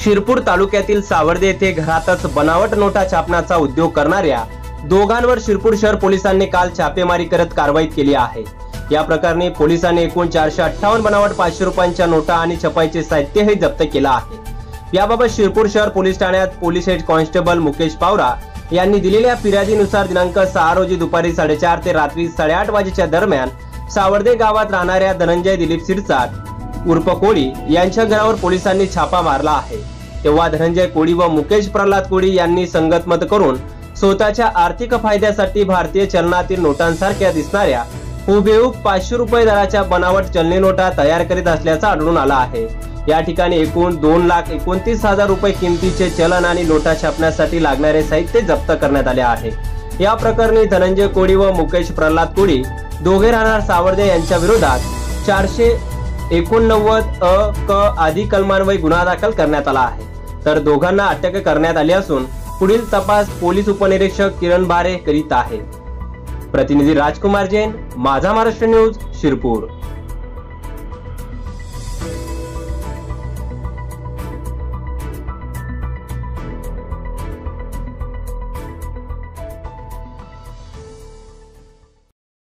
शिरपूर तालुक्यातील सावर्डे येथे घरातच बनावट नोटा छापण्याचा उद्योग करणाऱ्या दोघांवर शिरपूर शहर पोलिसांनी काल छापेमारी करत कारवाई केली आहे। या प्रकरणी पोलिसांनी एकूण 458 बनावट 500 रुपयांच्या नोटा आणि छपाईचे साहित्यही जप्त केला आहे। याबाबत शिरपूर शहर पोलीस ठाण्यात police head constable Mukesh Pawara यांनी दिलेल्या फिर्यादीनुसार दिनांक 6 रोजी दुपारी 4:30 ते रात्री 8:30 वाजेच्या दरम्यान सावर्डे गावात राहणाऱ्या धनंजय दिलीप सिरसाट उर्फ कोळी यांच्या घरावर पोलिसांनी छापा मारला आहे। तेव्हा धनंजय कोळी व मुकेश प्रल्हाद कोळी यांनी संगतमत करून स्वतःच्या आर्थिक फायद्यासाठी भारतीय चलनातील नोटांसारख्या दिसणाऱ्या हुबेहूब 500 रुपये दराच्या बनावट चलनी नोटा तयार करीत असल्याचं आढळून आलं आहे। या ठिकाणी एकूण 2,29,000 रुपये किमतीचे चलन आणि नोटा छापण्यासाठी लागणारे साहित्य जप्त करण्यात आले आहे। या प्रकरणी धनंजय कोळी व मुकेश प्रल्हाद कोळी दोघे राहणार सावर्डे यांच्या विरोधात 489 क आदी कलमान्वये गुन्हा दाखल करण्यात आला आहे। तर दोघांना अटक करण्यात आली असून पुढील तपास पोलीस उपनिरीक्षक किरण भारे करीत आहेत। प्रतिनिधी राजकुमार जैन, माझा महाराष्ट्र न्यूज, शिरपूर।